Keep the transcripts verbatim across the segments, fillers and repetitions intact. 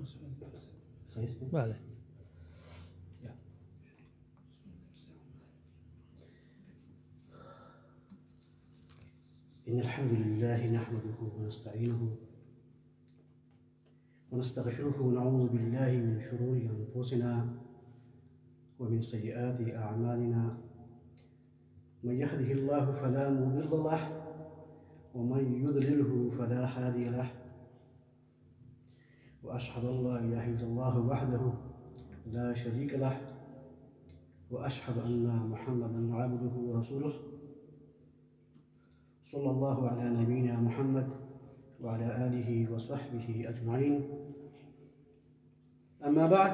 صحيح؟ بله. إن الحمد لله نحمده ونستعينه ونستغفره ونعوذ بالله من شرور أنفسنا ومن سيئات أعمالنا. من يهده الله فلا مضل له ومن يضلله فلا هادي له. وأشهد أن لا إله إلا الله وحده لا شريك له وأشهد أن محمدا عبده ورسوله صلى الله على نبينا محمد وعلى آله وصحبه أجمعين. أما بعد،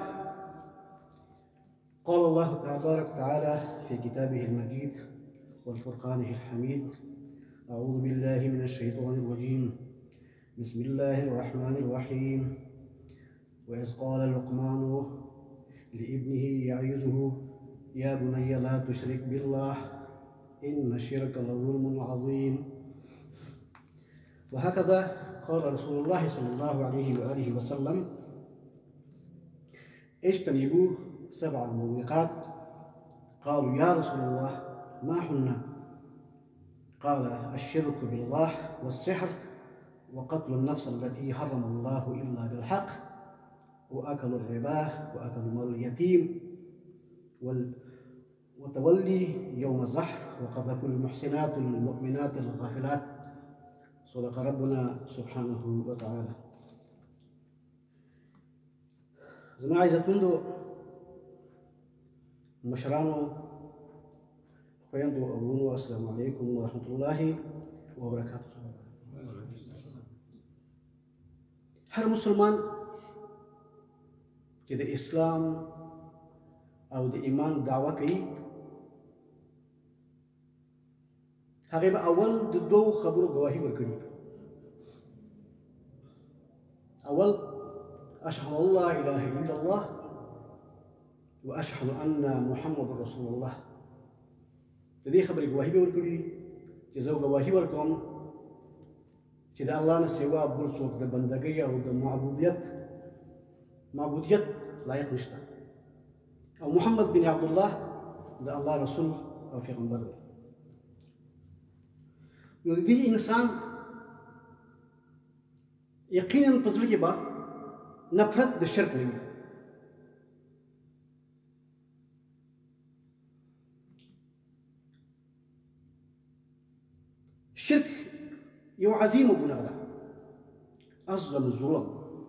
قال الله تبارك وتعالى في كتابه المجيد والفرقانه الحميد: أعوذ بالله من الشيطان الرجيم، بسم الله الرحمن الرحيم. وإذ قال لقمان لابنه يعظه يا بني لا تشرك بالله إن الشرك لظلم عظيم. وهكذا قال رسول الله صلى الله عليه وآله وسلم: اجتنبوا سبع الموبقات. قالوا يا رسول الله ما هن؟ قال: الشرك بالله والسحر وقتل النفس التي حرم الله إلا بالحق وأكل الربا وأكل مال اليتيم وتولي يوم الزحف وقذف المحسنات المؤمنات الغافلات. صدق ربنا سبحانه وتعالى. زما عزتمندو مشرانو خويندو أبونو، السلام عليكم ورحمة الله وبركاته. هر مسلمان چې د اسلام او د ایمان دعوه کوي، هغه به اول د دوو خبرو گواهی ورکړي. اول اشهد ان لا اله الا الله واشهد ان محمد رسول الله. د دې خبرې گواهی به ورکړي چې زه گواهی ورکوم چې د الله نه سوا بل څوک د بندګۍ او د معبودیت معبودیت لایق نشته، او محمد بن عبد الله د الله رسول او پیغمبر دی. نو د دې انسان یقینا په زړه کې به نفرت د شرک نه وي. شرک یو عظیمه ګناه ده، اظلم الظلم،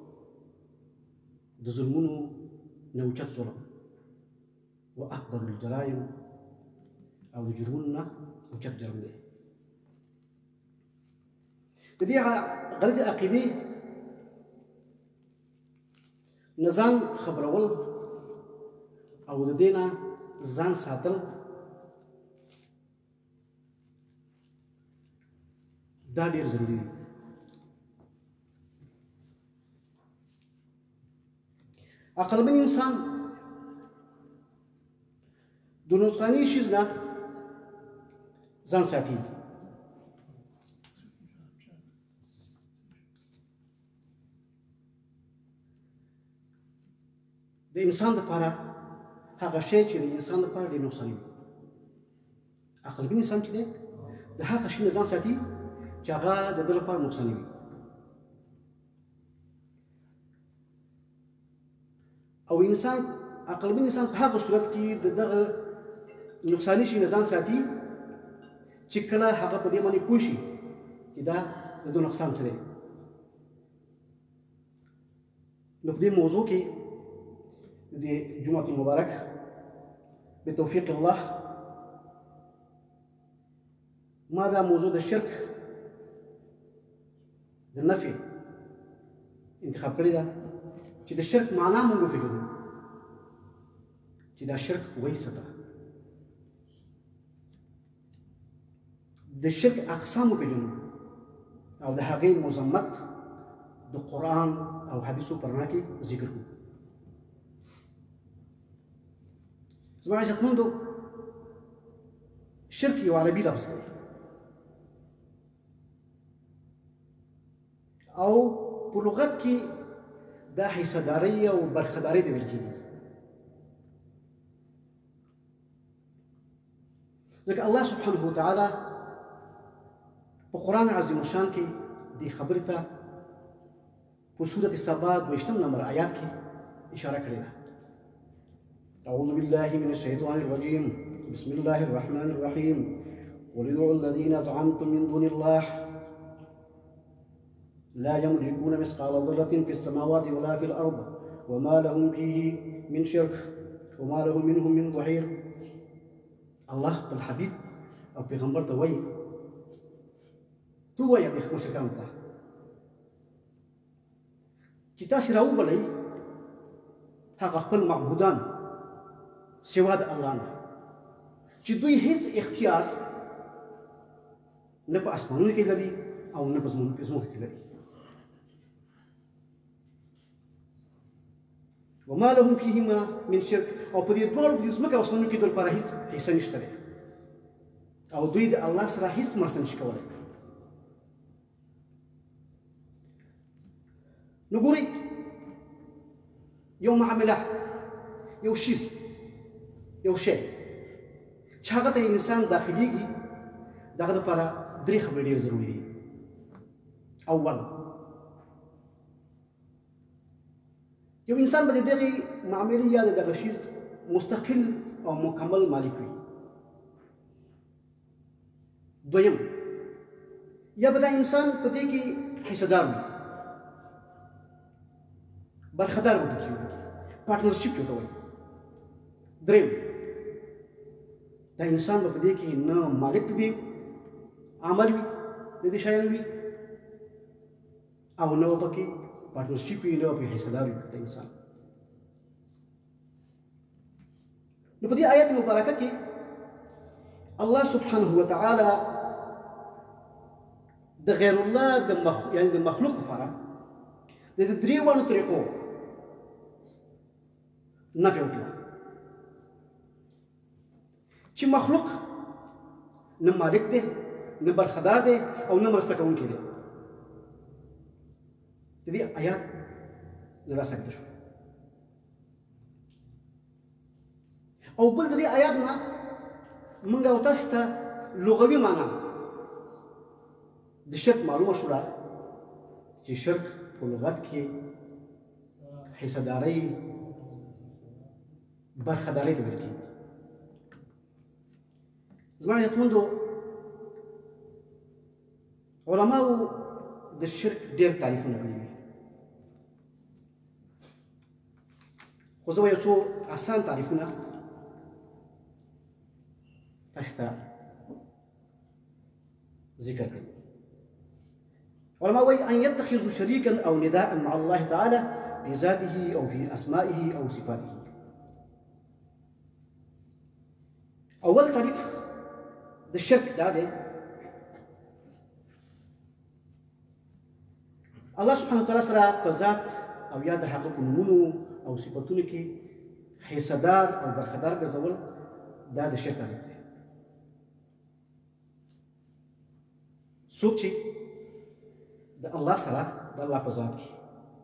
د ظلمونو نه اوچت ظلم، واکبر الجرایم، او د جرمونو نه اوچت جرم دی. د دې غلطې عقیدې نه ځان خبرول او د دې نه ځان ساتل دا ډېر ضروري دی. عقلمن انسان د نقصاني شیز نه ځان ساتي. د انسان لپاره هغه شی چې د انسان لپاره ډېر نقصاني وي، عقلمن انسان چې دی د هغه شي نه ځان ساتي چې هغه د ده لپاره نقصاني وي. او انسان عقلمن انسان په هغه صورت کې د دغه نقصاني شي نه ځان ساتي چې کله هغه په دې باندې پوه شي چې دا د ده نقصان څه دی. نو په دې موضوع کې د جمعة المبارک بتوفیق الله ما دا موضوع د شرک د نفي انتخاب کړی ده چې د شرک معنا موږ وپېژنو، چې دا شرک وایي څه ده، د شرک اقسام وپېژنو او د هغې مذمت د قرآن او حدیثو په رڼا کې ذکر کړو. زما عزتمندو، شرک یو عربي لفظ دی او په لغت کې دا حصهداري او برخداري ته ویل کېږي. ځکه الله سبحانه وتعالی په قرآن عظیم الشان کې دې خبرې ته په سورة سبا دویشتم نمبر آیات کې اشاره کړې ده. أعوذ بالله من الشيطان الرجيم بسم الله الرحمن الرحيم قل ادعوا الذين زعمتم من دون الله لا يملكون مثقال ذرة في السماوات ولا في الأرض وما لهم فيه من شرك وما له منهم من ظهير. الله بالحبيب او پیغمبر ته وایي تو وایه د مشرکانو ته چې تاسې راوبلئ هغه خپل معبودان سوا د الله نه چې دوی هیڅ اختیار نه په اسمانونو کې لري او نه په ځمکو کې لري. وما لهم فيهما من شرك او په دې ټول د ځمکې او اسمانونو کې د لپاره هیڅ حصه نشته دی او دوی د الله سره هیڅ مرسته نشي کولی. نو ګورئ یو معامله یو شیز یو شی چې هغه ته انسان داخليږي د هغه لپاره درې خبرې ډېرې ضروري دي. اول یو انسان به د دغې معاملې یا د دغه شیز مستقل او مکمل مالک وي. دویم یا به دا انسان په دې کې حصهدار وي برخدار به پکې وي پارټنرشپ چې ورته وایي. دریم دا انسان به په دې کې نه مالک د دې عمل وي د دې شیانو وي او نه به پکې پارټنرشپ وي نه به پکې حصهدار وي د انسان. نو په دې آیت مبارکه کې الله سبحانه وتعالی د غیر الله د مخ... یعنی د مخلوق لپاره د دریوانو طریقو نفي وکړه چې مخلوق نه مالک دی نه برخدار دی او نه مرسته کوونکی دی. د دې آیات نه راڅرګنده شو. او بل د دې آیات نه موږ او تاسو ته لغوي معنا د شرک معلومه شوه چې شرک په لغت کې حصهداري برخداري ته ویل کېږي. زما عزتمندو علماو د شرک ډېر تعریفونه کړي دي خو زه به یو څو اسان تعریفونه تاسو ته ذکر کړم. علماء وایي ان يتخذوا شريكا او نداء مع الله تعالى في ذاته او في اسمائه او صفاته. اول تعریف د شرک دا دی الله سبحانه وتعالى سره په ذات او یا د هغه په نومونو او صفاتونو کې حصهدار او برخدار ګرځول دا د شرک تعریف دی. څوک چې د الله سره د الله په ذات کې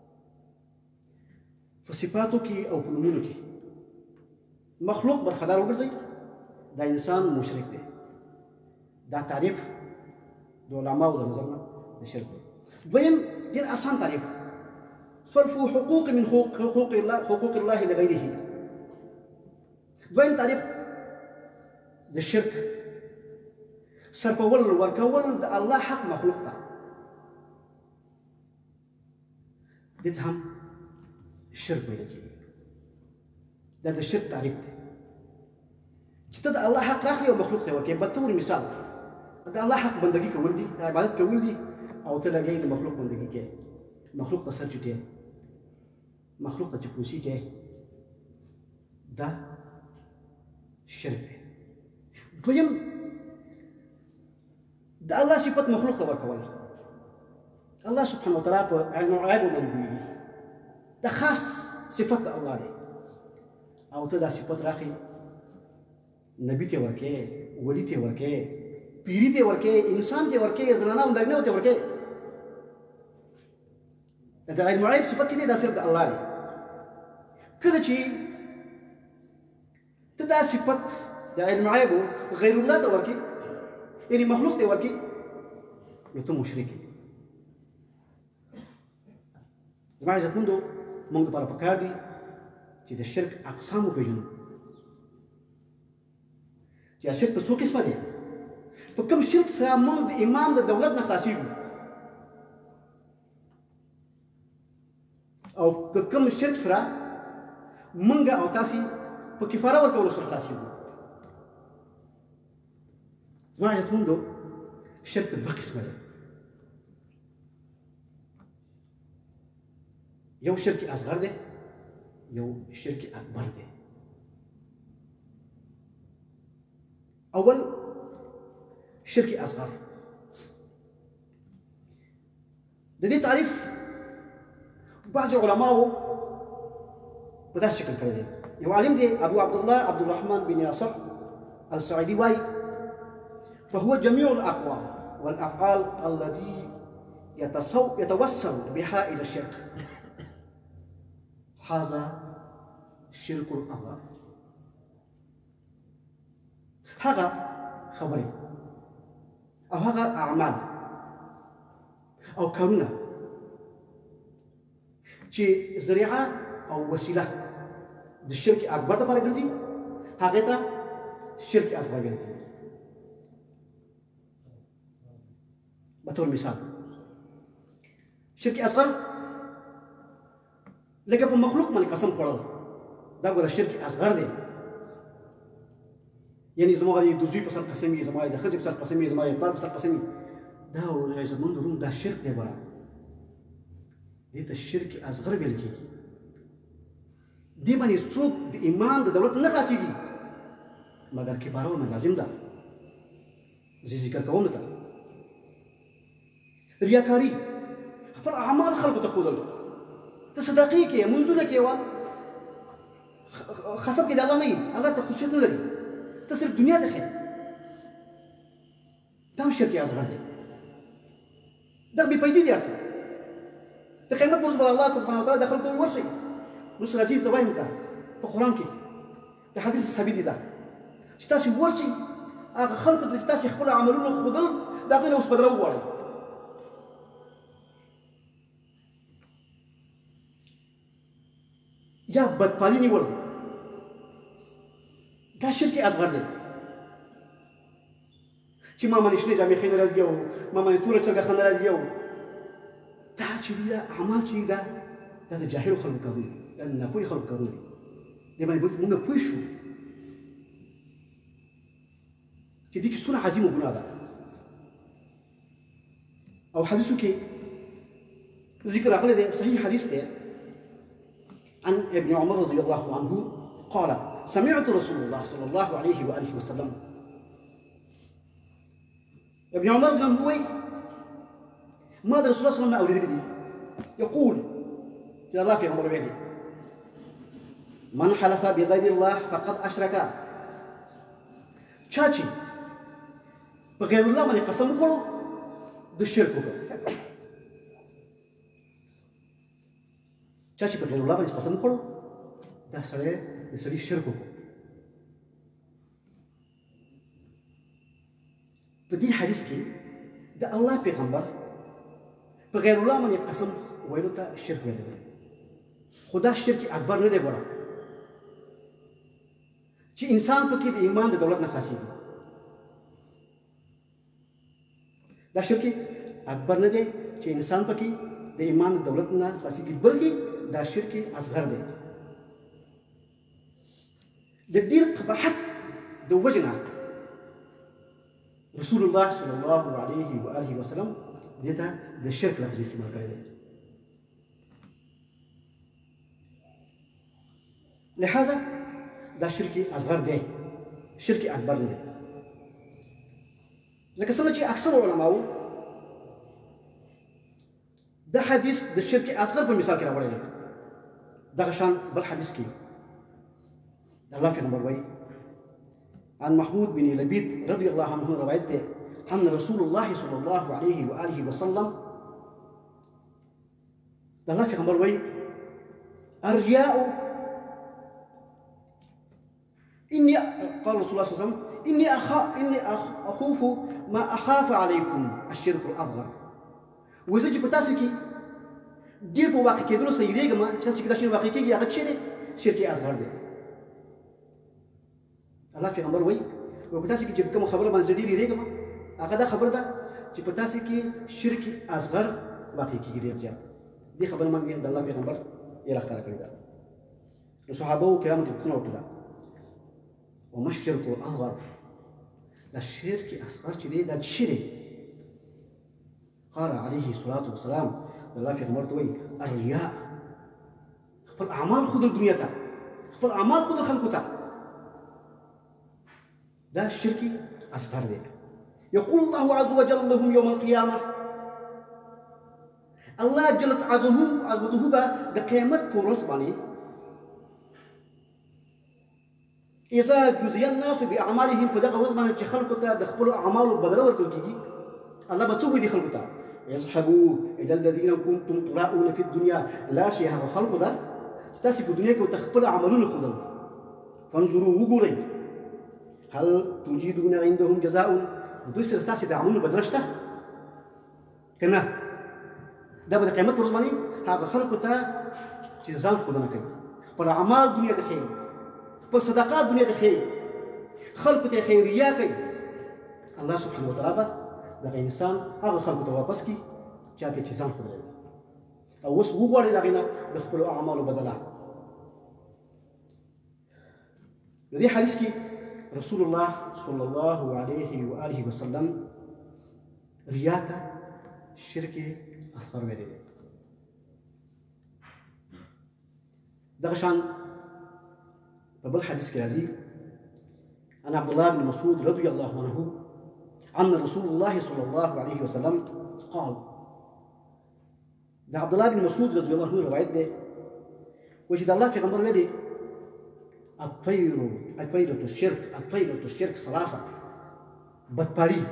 په صفاتو کې او په نومونو کې مخلوق برخدار وګرځي دا انسان مشرک دی. دا تعریف د علماو د نظر نه د شرک دی. دویم ډېر اسان تعریف صرف حقوق من حقوق الله حقوق الله لغیره. دویم تعریف د شرک صرفول ورکول د الله حق مخلوق ته دې ته هم شرک ویل کېږي. دا د شرک تعریف دی چې ته د الله حق راخلي او مخلوق ته ورکوې. په طور مثال د الله حق بندګي کول دي عبادت کول دي او ته لګوې د مخلوق بندګي کوې مخلوق ته سر چټې مخلوق ته چپلوسي کوې دا شرک دی. دویم د الله صفت مخلوق ته ورکول. الله سبحانه وتعالى په علم الغیب باندې دا خاص صفت الله دی او ته دا صفت راخلي نبی ته ورکې ولی ته ورکې پیری ته ورکې انسان ته ورکې زنانه او نارینه ته ورکې د علم الغیب صفت چې دی دا صرف د الله دی. کله چې ته دا صفت د علم الغیب غیر الله ته ورکړي، یعنې مخلوق ته ورکړي، نو ته مشرک یې. زما عزتمندو، موږ دپاره پکار دي چې د شرک اقسام وپېژنو، چې دا شرک په څو قسمه دی. په کوم شرک سره موږ د ایمان د دولت نه خلاصېږو، او په کوم شرک سره موږ او تاسې په کفاره ورکولو سره خلاصېږو. زما عزتمندو، شرک په دوه قسمه دی. یو شرک اصغر دی، یو شرک اکبر دی. اول شرک اصغر، د دې تعریف بعض علماو په داسې شکل کړی دی. یو عالم دی ابو عبدالله عبدالرحمن بن یاسر السعیدي وایي: فهو جميع الأقوال والأفعال التي يتوصل بها إلى الشرك. هذا شرك الأصغر. هذا خبري أو هذا أعمال أو كرونة چې ذریعه او وسیله د شرک اکبر ته لپاره ګرځي، هغې ته شرک اصغر ویل کېږي. بطور مثال، شرک اصغر لکه په مخلوق باندې قسم خوړل، دا ګوره شرک اصغر دی. یعنې زما د زوی په سر قسم وي، زما د ښځې په سر قسم وي، زما د پلار په سر قسم وي، دا زموږ روم دا شرک دی. ګوره دې ته شرک اصغر ویل کېږي. دې باندې څوک د ایمان د دولت نه خلاصېږي، مګر کفاره ورنه لازم ده. زه ذکر کوم ته ریاکاري، خپل اعمال خلکو ته ښودل، ته صدقې کې منځونه کې وال خصب کې د الله نه یي، الله ته خصوصیت نه لري، ته صرف دنیا ته ښې، دا هم شرک اصغر دی. دا بې پیدي دی. هر څه د قیامت په ورځ به الله سبحانه وتعالی د خلکو ته ورشئ. اوس راځي ته وایم ته په قرآن کې د حدیث ثابت دی دا چې تاسې ورشئ هغه خلکو ته چې تاسې خپل عملونه ښودل، د هغوی نه اوس بدله وغواړئ. یا بدپالي نیول، دا شرک اصغر دی. چې ما باندې شنې جامې ښې نه راځي او ما باندې توره چرګه ښه نه راځي، او دا چې دی دا اعمال چې دی دا دا د جاهلو خلکو کارونه دي، دا د ناپوهې خلکو کارونه دي. دې باندې باید موږ پوه شو چې دې کې څومره عظیمه ګناه ده. او حدیثو کې ذکر راغلی دی، صحیح حدیث دی، عن ابن عمر رضي الله عنه قال: سمعت رسول الله صلى الله عليه وآله وسلم. ابن عمر رضي الله عنه وایي ما د رسول الله صلی الله علیه وسلم اوریدلی دي، یقول چې الله پیغمبر ویلي: من حلف بغیر الله فقد اشرک. چا چې په غیر الله باندې قسم وخوړو د شرک وکړ. چا چې په غیر الله باندې قسم وخوړو دا سړی د سړي شرک وکړو. په دې حدیث کې د الله پیغمبر په غیر الله باندې قسم ویلو ته شرک ویلی دی، خو دا شرک اکبر نه دی. ګوره چې انسان پکې د ایمان د دولت نه خلاصېږي، دا شرک اکبر نه دی چې انسان پکې د ایمان د دولت نه خلاصېږي، بلکې دا شرک اصغر دی. د ډېر قباحت د وجې نه رسول الله صلی الله علیه و آله وسلم دې ته د شرک لفظ استعمال کړی دی. لہذا دا شرک اصغر دی، شرک اکبر نه دی. لکه څنګه چې اکثر علماو دا حدیث د شرک اصغر په مثال کې راوړی دی. دغه شان بل حدیث کې د الله پیغمبر وایي: عن محمود بن لبيد رضي الله عنه روایت ده أن رسول الله صلى الله عليه وآله وسلم د الله في غمر وي الرياء إني قال رسول الله صلى الله عليه وسلم إني أخا إني أخوف ما أخاف عليكم الشرك الأصغر وإذا جبت تاسكي دير بواقع كده سيريج ما تاسكي تاشين واقع كي يا شيء شرك أصغر ده الله في غمر وي وبتاسكي جبت كم خبر من زدير يريج ما أكذا خبر ده جبت تاسكي شرك أصغر واقع كي يريج زيادة دي خبر من عند الله في غمر يلا كارك كده الصحابة وكرام تبتنا وكذا وما الشرك الأصغر لا الشرك أصغر كده ده الشرك قال عليه الصلاة والسلام الله في غمر توي الرياء خبر أعمال خذ الدنيا تا خبر أعمال خذ الخلق تا ده الشرك أصغر ده يقول الله عز وجل لهم يوم القيامة الله جلت عزهم عزبته با بقيمة بورس باني إذا جزي الناس بأعمالهم فدق وزمان خلقتا دخلوا أعمال بدل وركوكي الله بسوي دي خلقتا يصحبوا إلى الذين كنتم تراؤون في الدنيا لا شيء هذا خلق ده تاسي في الدنيا وتخبل عملون خدم فانظروا وقري هل تجدون عندهم جزاء دويس رساسي دعمون بدرشته كنا ده بده قيمة برزماني هذا خلقتا جزان خدنا كي خبل أعمال دنيا دخيل خبل صدقات دنيا دخيل خلقتا خيرية كي الله سبحانه وتعالى ده إنسان هذا خلقتا وابسكي جاكي جزان خدنا أو وس وقوله دعينا دخلوا أعمال بدلا لذي حديثك رسول الله صلى الله عليه وآله وسلم رياتا شركة أصغر من ذلك دغشان فبل حديث كلازي أنا عبد الله بن مسعود رضي الله عنه عن رسول الله صلى الله عليه وسلم قال ده عبد الله بن مسعود رضي الله عنه رواية ده وجد الله في غمر ذلك الطير الطيرة الشرك الطيرة الشرك ثلاثة بطاري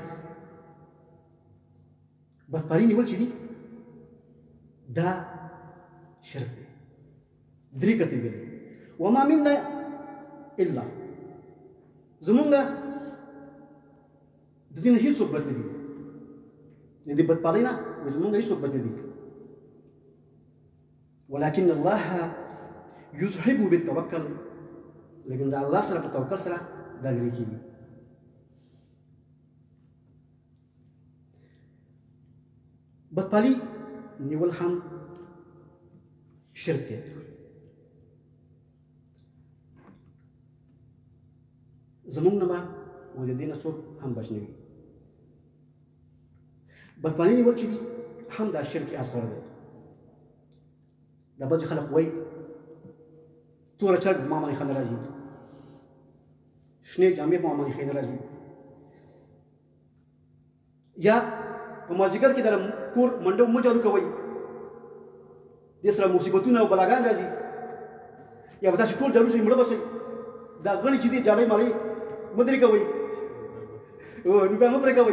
بطاري نقول شدي ده شرك دريكة تقول وما منا إلا زمونا دينا هي صوب بتندي ندي بطارينا وزمونا هي صوب بتندي ولكن الله يصحبه بالتوكل لكن ده الله سره بالتوكل سره ده دريكي بطاري نقول هم شركة زمون نما وجدينا صوب هم بشنوي بطاري نقول شدي هم ده الشركة أصغر ده ده بس خلق وي تورا شرق ما ماني خان رازي شنيك جامع ما ماني خان رازي يا وما ذكر كده كور مندو مجالو كوي ديسرا مصيبتنا وبلاغان رازي يا بتاع شطول جالو شيء مرة بس ده غني جدي جالي مالي مدري كوي أو نبغى ما بريك كوي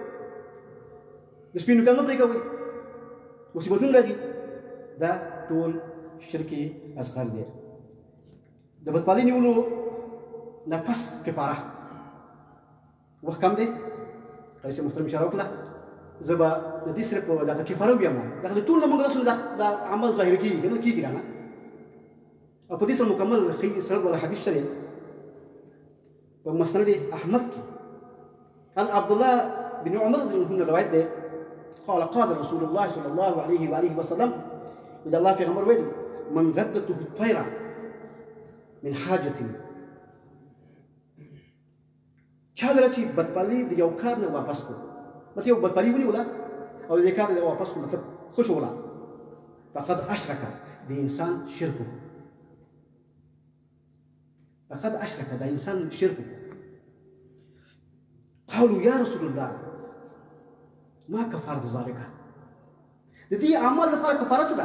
نسبي نبغى ما بريك كوي مصيبتنا رازي ده طول شركة أصغر ده dapat paling ni ulu nafas keparah wah kam deh kalau saya muhtaram syarok lah zaba jadi serap dah kefarau biar mah dah tu lama kita sudah dah amal zahir ki kita ki kira na apa di sana mukamal khi israt wala hadis syarif pemasnad Ahmad ki an Abdullah bin Umar radhiyallahu anhu riwayat deh قال قال رسول الله صلى الله عليه وآله وسلم إذا الله في غمر ويدي من ردته الطيرة من حاجة شادرتي بتبالي دي يوكارنا وابسكو ما تيو بتبالي وني ولا أو دي يوكارنا وابسكو ما تب خش ولا فقد أشرك دي إنسان شركه فقد أشرك دي إنسان شركه قالوا يا رسول الله ما كفارة ذلك دي أعمال كفارة كفارة سدا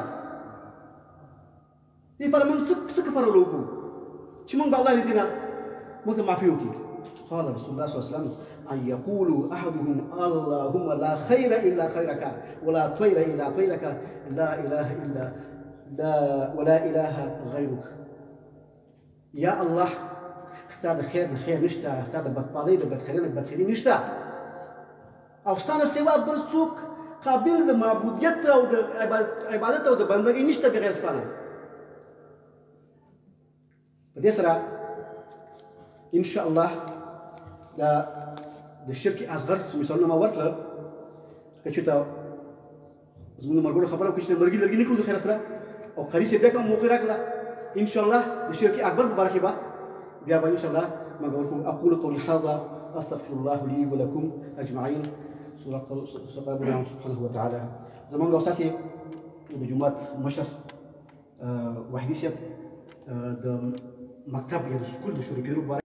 دي para من سك سك كفارة لوكو شمون بالله يدينا متى ما فيوكي قال رسول الله صلى الله عليه وسلم أن يقولوا أحدهم اللهم لا خير إلا خيرك ولا طير إلا طيرك لا إله إلا لا ولا إله غيرك. يا الله استاد خير خير نشتا، استاد بطالي بدخلين بدخلين نشتا، أو استاد سوا برسوك قابل د معبودیت او د عبادت او د بندګۍ نشته بغیر ستانه. په دې سره ان شاء الله دا د شرک اصغر مثالونه ما ورکړل. که چېرته زموږ ملګرو خبره وکړي چې د مرګي لرګي نه کړو د خیر سره او قري صاحب بیا کوم موقع راکړله ان شاء الله د شرک اکبر په باره کې به بیا به ان شاء الله ما ورکوم. اقول قولي هذا استغفر الله لي ولكم اجمعين. سورة ربنا سبحانه وتعالى زمان لو اساسي بجمعات مشر وحدي سيب د مكتب يا سكول د شروع